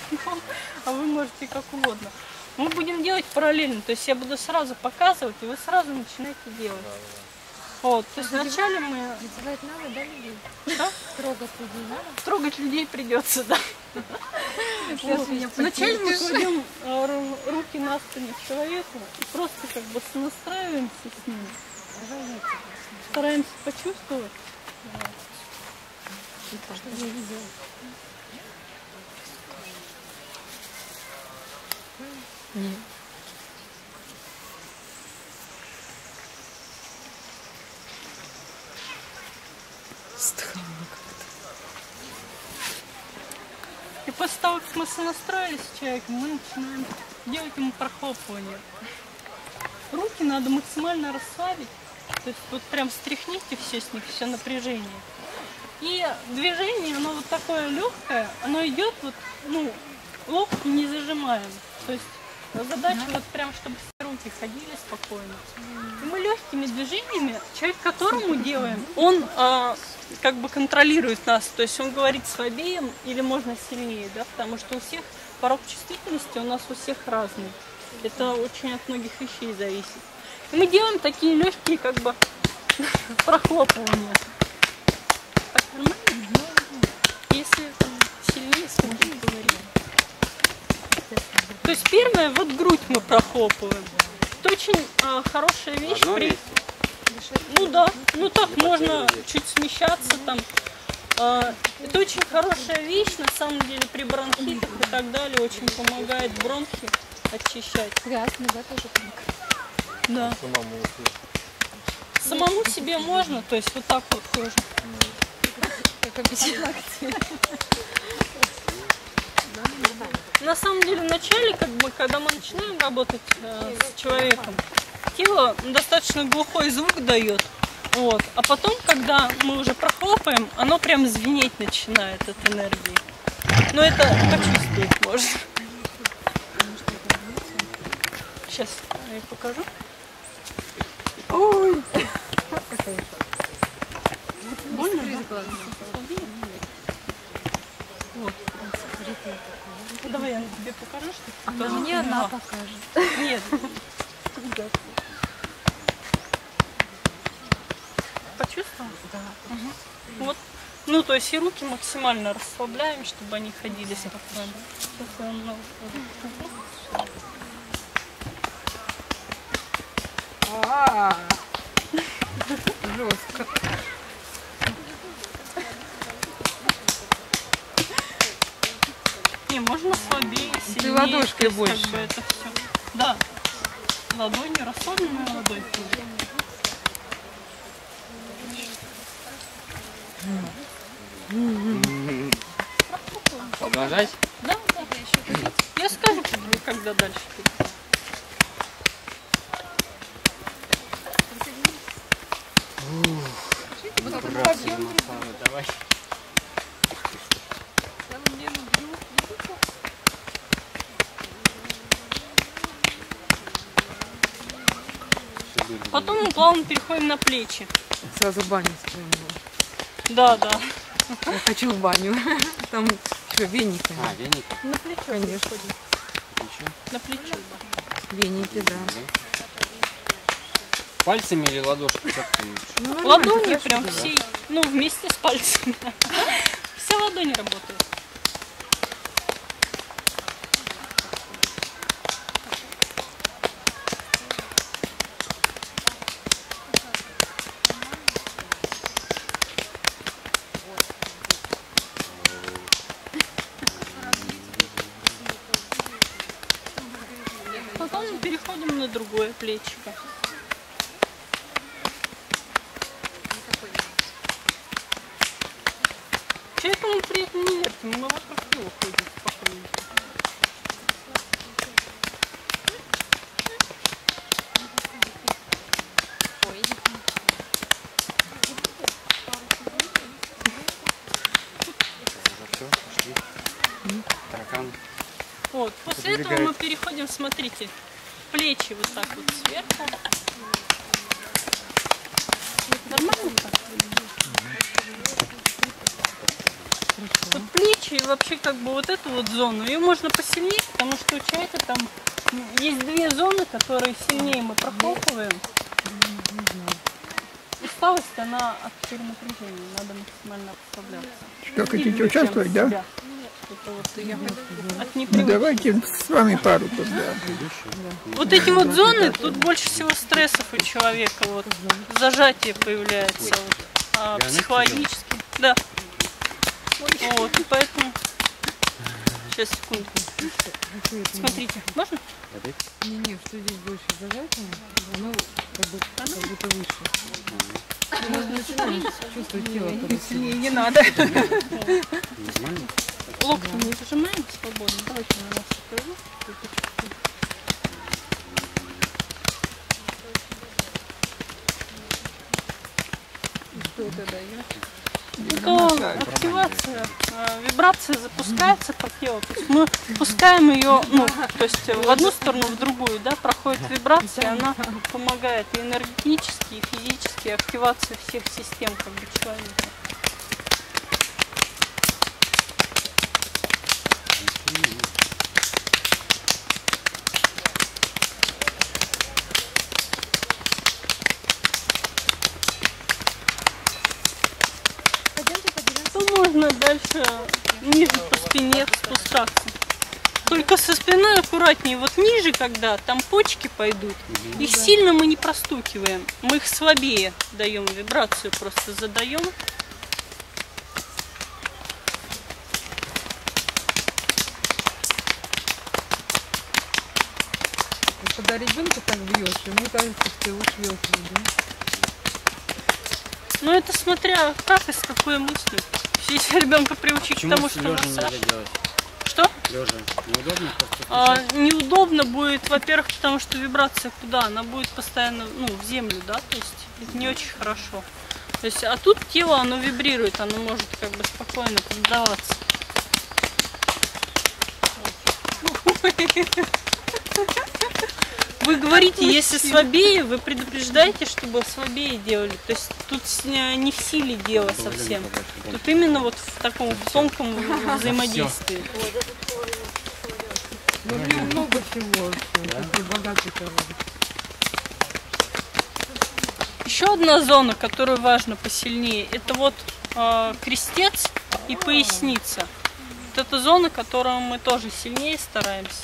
а вы можете как угодно. Мы будем делать параллельно, то есть я буду сразу показывать, и вы сразу начинаете делать. Вот, то есть вначале мы... Называть надо, да, людей? Что? Трогать людей надо? Трогать людей придется, да. Вначале мы кладем руки на спину человеку и просто как бы сонастраиваемся с ним. Стараемся почувствовать. Что я видела? Нет. Странно как-то. И после того, как мы сонастроились с человеком, мы начинаем делать ему прохлопывание. Руки надо максимально расслабить. То есть вот прям стряхните все с них, все напряжение. И движение, оно вот такое легкое, оно идет вот, ну, локти не зажимаем. То есть задача вот прям, чтобы все руки ходили спокойно. И мы легкими движениями, человек, которому делаем, он как бы контролирует нас. То есть он говорит слабее или можно сильнее, да, потому что у всех порог чувствительности у нас у всех разный. Это очень от многих вещей зависит. И мы делаем такие легкие как бы прохлопывания. Так нормально? Если сильнее, скорее говорим. То есть первое, вот грудь мы прохлопываем. Это очень хорошая вещь. Ну да, ну так можно чуть смещаться там. Это очень хорошая вещь, на самом деле, при бронхитах и так далее. Очень помогает бронхи очищать. Грязно, да, тоже помогает. Да. Самому себе можно, то есть вот так вот тоже. Как обезьяна. На самом деле, в начале, как бы, когда мы начинаем работать с человеком, тело достаточно глухой звук дает. Вот. А потом, когда мы уже прохлопаем, оно прям звенеть начинает от энергии. Но это почувствовать можно. Сейчас я покажу. Ой! Больно? Вот. Давай я тебе покажу, что Она мне одна покажет. Нет. Почувствовал? Да. Угу. Вот. Ну, то есть и руки максимально расслабляем, чтобы они ходили спокойно. Сейчас я вам Жестко. Не, можно слабее, сильнее. Ты ладошкой есть, больше. Как бы, это все. Да. Ладонью, расслабленная ладонь. Продолжать? Да, да. Я скажу, когда дальше. Давай. Потом мы плавно переходим на плечи. Сразу в баню вспомнила. Да, да. Я хочу в баню. Там что, веники? Веник. На плечо. Конечно. Еще. На плечо. Веники, да. Пальцами или ладошкой? Как ты любишь? Ну, нормально, Ладони хорошо, прям да. всей, ну, вместе с пальцами. Все ладони работают. Потом мы переходим на другое плечико. Человека мы при этом не вертим, мы вокруг него ходим спокойно. Все, пошли. Таракан. Вот. После этого мы переходим, смотрите, плечи вот так вот сверху. Нормально так? Вот плечи и вообще как бы вот эту вот зону. Ее можно посильнее, потому что у человека там есть две зоны, которые сильнее мы прохлопываем. Усталость, она от перенапряжения, надо максимально расслабляться. Что, хотите участвовать, да? Да. Это вот я от Ну, непривычки. давайте с вами пару тогда. Вот эти вот зоны, тут больше всего стрессов у человека, вот зажатие появляется, вот, психологически. Да. Вот, и поэтому. Сейчас, секунду. Смотрите, можно? Не, что здесь больше зажатие, оно как будто выше. Можно начинать чувствовать тело. Не надо. Нормально? Локти не зажимаем свободно. Давайте на нас покажу. Что это дает? Это активация, вибрация запускается по телу. То есть мы пускаем ее, ну, то есть в одну сторону, в другую, да, проходит вибрация, она помогает и энергетически, и физически активации всех систем как бы человека. То можно дальше ниже по спине спускаться. Только со спиной аккуратнее. Вот ниже, когда там почки пойдут, их сильно мы не простукиваем. Мы их слабее даем, вибрацию просто задаем. Когда ребенка так бьешь, ему кажется, что его шлёпают, да? Но это смотря как и с какой мыслью. Если ребенка приучить к тому, что лежа массаж. нельзя делать? Что? Лежа. Неудобно просто Неудобно будет, во-первых, потому что вибрация куда? Она будет постоянно, ну, в землю, да, то есть это не очень хорошо. То есть, а тут тело, оно вибрирует, оно может как бы спокойно поддаваться. Вы говорите, если слабее, вы предупреждаете, чтобы слабее делали. То есть тут не в силе дело совсем. Тут именно вот в таком тонком взаимодействии. Ну, в нем много всего, такой богатый товар. Еще одна зона, которую важно посильнее, это вот крестец и поясница. Вот это зона, которую мы тоже сильнее стараемся.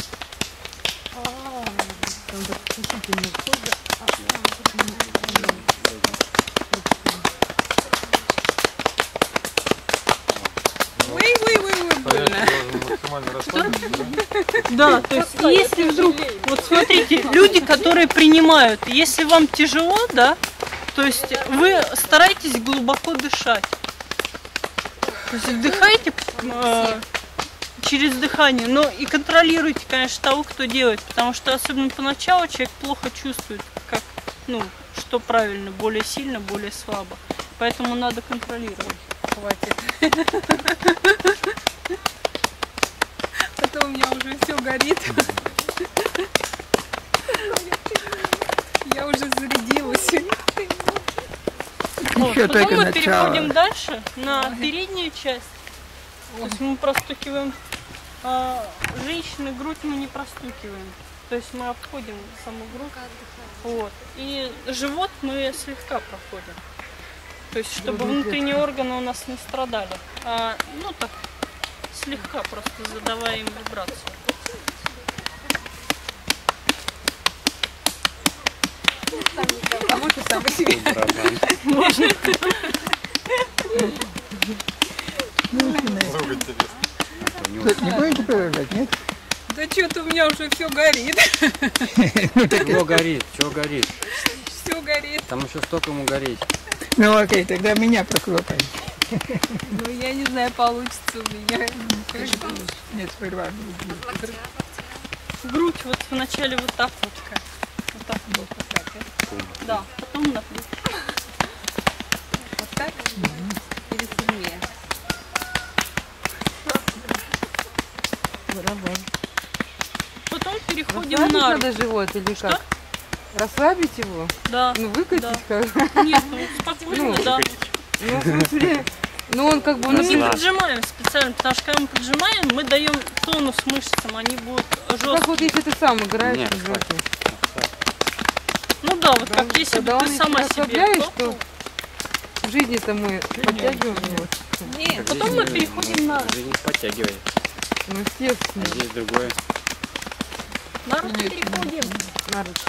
Да, то есть если вдруг, вот смотрите, люди, которые принимают, если вам тяжело, да, то есть вы стараетесь глубоко дышать. То есть вдыхайте через дыхание, но и контролируйте, конечно, того, кто делает, потому что особенно поначалу человек плохо чувствует, как, ну, что правильно, более сильно, более слабо. Поэтому надо контролировать. Хватит. Потом у меня уже все горит. Я уже зарядилась. Вот. Еще Потом только мы начало. переходим дальше на переднюю часть. То есть мы простукиваем женщины, грудь мы не простукиваем. То есть мы обходим саму грудь. Вот. И живот мы слегка проходим. То есть чтобы внутренние органы у нас не страдали. Ну так, слегка просто задавая им вибрацию. А вот и сам себе. Можно. Не будете проверять, нет? Да что-то у меня уже все горит. Чего горит? Чего горит? Все горит. Там еще столько ему гореть. Ну окей, тогда меня прохлопай. Ну я не знаю, получится у меня. Нет, сперва. Грудь вот вначале вот так вот. Вот так вот. Да, потом на плечи. Вот так? Или сильнее? Барабан. Потом переходим Расслабить на руки. надо живот или Что? как? Расслабить его? Да. Ну выкатить Да. как? Нет, ну спокойно, Ну, да. Ну, в смысле, Ну он как бы, Мы не Да. поджимаем специально, потому что когда мы поджимаем, мы даем тонус мышцам, они будут как жесткие. вот если ты сам играешь Нет, в игроке. Ну да, вот как если бы Когда ты он сама если себе расслабляешь, топала. то в жизни-то мы подтягиваем его. Нет, потом мы переходим на Жизнь подтягивает. Ну, А естественно, здесь другое. руки переходим. на руки.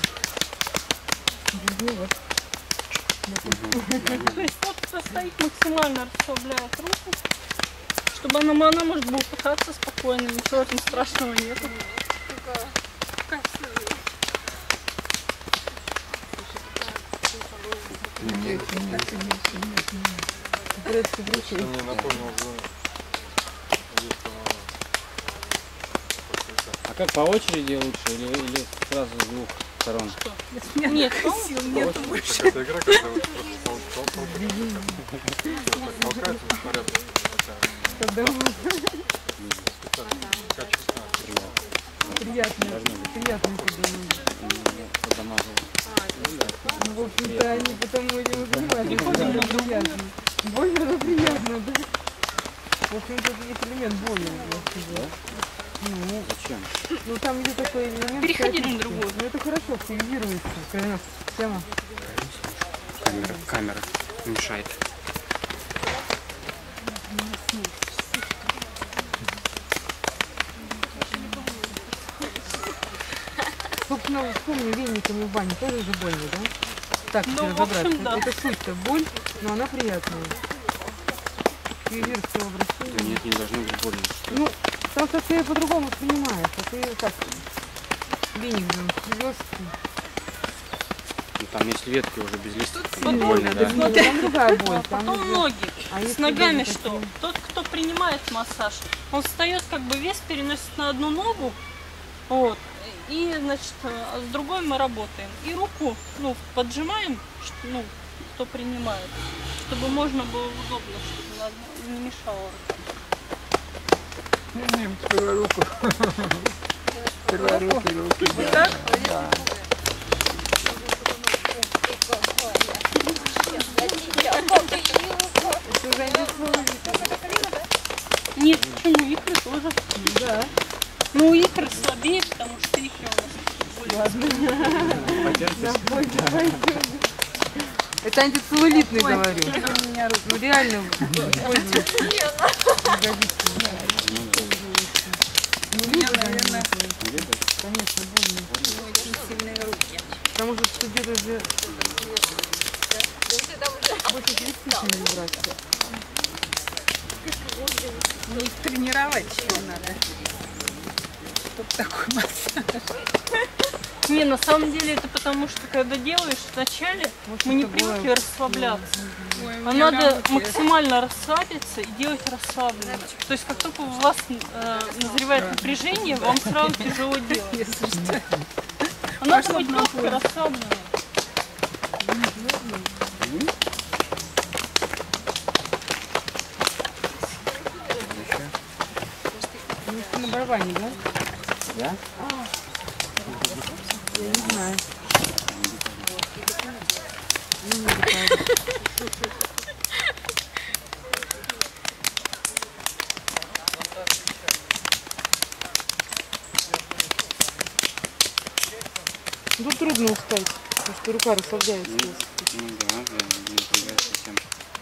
То есть вот кто стоит, максимально расслабляет руку, чтобы она может болтыхаться спокойно, ничего там страшного нету. А как по очереди лучше или сразу с двух сторон? Нет, Какая-то игра, когда вот просто толкается, снаряд Приятно, приятно когда ну, в общем-то, они потому этим и занимаются. Приятно. Больно, но приятно, да? В общем-то, это есть элемент боли. я сказала. Ну, Зачем? ну, там где такой элемент... Переходи на статический. другую. Ну, это хорошо, активизируется. Конечно, тема. Камера мешает. Собственно, вспомни, вениками в бане тоже же больно, да? Так, Ну, если в общем, разобраться. да. Это суть-то боль, но она приятная. Фейерверк обращения. Да нет, не должно быть больно. Ну, потому что ты по-другому понимаешь, а ты так, веник же, лёгкий. Ну, там есть ветки уже без листьев. Потом, Больно, да? Ну, там другая боль. Там Потом уже- ноги. А С если ногами даже что? такие- Тот, кто принимает массаж, он встает, как бы вес переносит на одну ногу, вот, и, значит, а с другой мы работаем. И руку, ну, поджимаем, ну, кто принимает, чтобы можно было удобно, чтобы нас не мешало. Сперва руку. Сперва руки, да. Да. Это уже индивидуально. Нет, почему икры тоже? Да. Ну, икры слабее, потому что икры у нас более. Боль пойдёт. Это антицеллулитный, говорю. Ну реально пользуется. Конечно, больно. Очень сильные руки. Потому что тут где-то же больше 30 вибрация. Их тренировать еще надо. Чтоб такой массаж. Не, на самом деле это потому, что когда делаешь вначале, мы не привыкли расслабляться. А надо максимально расслабиться и делать расслабленно. То есть как только у вас назревает напряжение, вам сразу тяжело делать. А надо быть легко расслабленным. На барабане, да? Да? Я не знаю. Тут трудно устать, потому что рука расслабляется. Ну да, не напрягает совсем.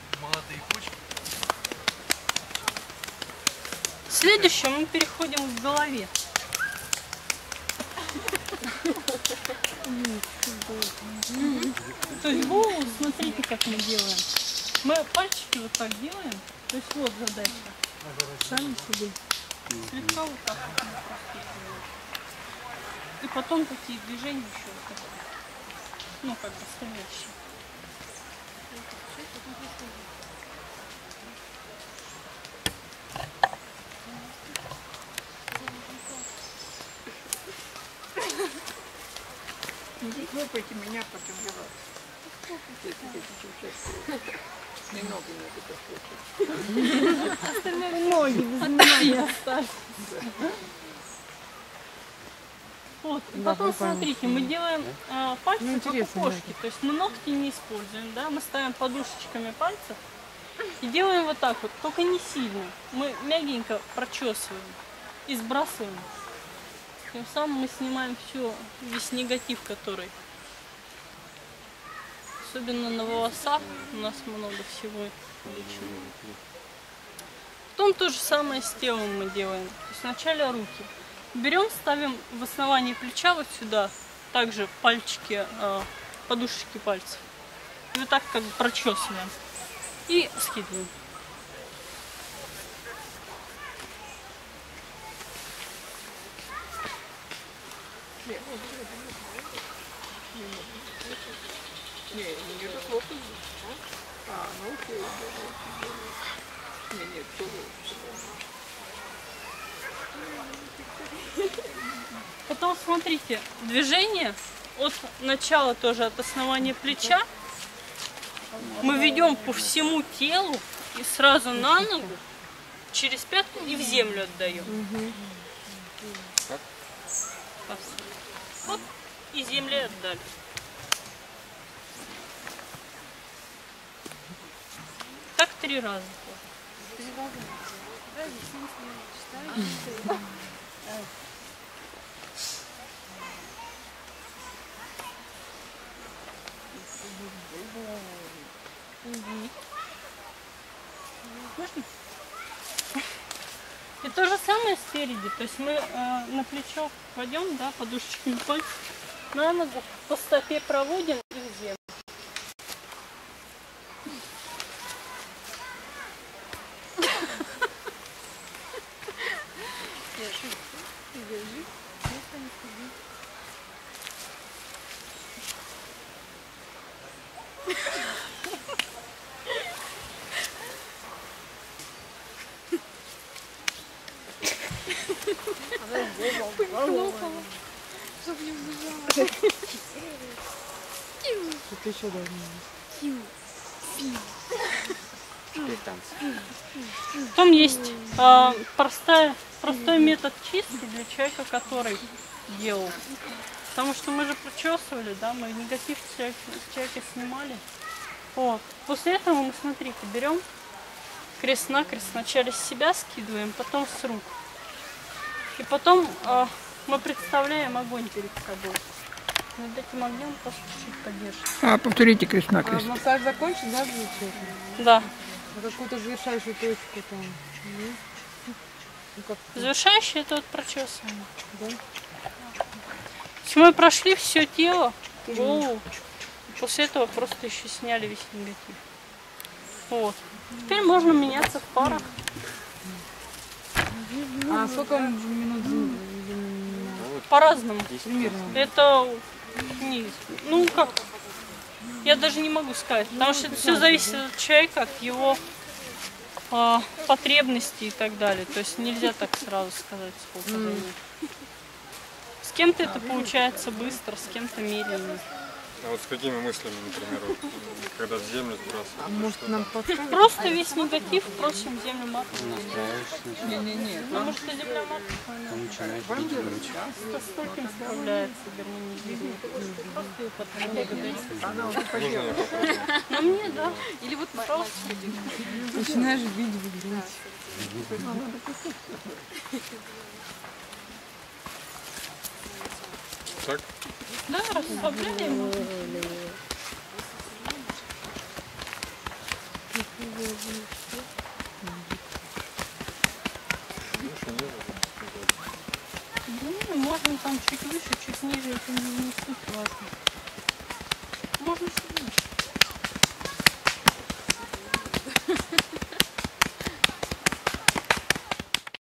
Следующее мы переходим к голове. То есть голову, смотрите, как мы делаем. Мы пальчики вот так делаем. То есть вот задача. Сами себе. Слегка вот так вот. И потом такие движения еще вот так. Ну, как бы стоящие. Не хлопайте меня потом немного Остальные ноги без внимания остались. Вот, и Да, потом прикольно. смотрите, мы делаем пальцы Ну, как у интересно, кошки, то есть мы ногти не используем, да, мы ставим подушечками пальцев И делаем вот так вот, только не сильно. Мы мягенько прочесываем и сбрасываем. Тем самым мы снимаем весь негатив, который. Особенно на волосах у нас много всего лишнего. Потом то же самое с телом мы делаем. То есть вначале руки. Берем, ставим в основании плеча вот сюда. Также пальчики, подушечки пальцев. И вот так как бы прочесываем. И скидываем. Не, не плохо. А, ну окей. Нет, то лучше. Потом смотрите, движение от начала тоже, от основания плеча. Мы ведем по всему телу и сразу на ногу, через пятку и в землю отдаем. Оп, и земли отдали. Так 3 раза. Можно? И то же самое спереди. То есть мы на плечо кладем, да, подушечками пальцев, на ногу по стопе проводим и в землю. Что-то еще должно быть. Потом есть простой метод чистки для человека, который делал. Потому что мы же прочесывали, да, мы негатив с человека снимали. Вот. После этого мы, смотрите, берем крест-накрест, вначале с себя скидываем, потом с рук. И потом мы представляем огонь перед собой. Над этим огнем просто чуть поддерживаем. А, повторите крест-накрест. Массаж закончен, да, будет? Да. На какую-то завершающую точку там. Ну, как Завершающее это вот прочесывание. да? То есть мы прошли все тело, голову. После этого просто еще сняли весь негатив. Вот. Теперь можно меняться в парах. А сколько минут? По-разному. Примерно. Это ну как, я даже не могу сказать, потому что это все зависит от человека, от его потребностей и так далее. То есть нельзя так сразу сказать, сколько займет. С кем-то это получается быстро, с кем-то медленно. А вот с какими мыслями, например, вот, когда в землю А сбрасывают? может нам подскажете? Просто весь негатив просим в землю матку. Не-не-не. Потому что земля матка, она с стольким справляется, гармонизирует. Просто ее поблагодарить. Можно я попробую? На мне, да. Или вот Пожалуйста. Начинаешь бить в грудь. Так? Да, расслабляем. Ну, можно там чуть выше, чуть ниже, это не суть важно. Можно сюда.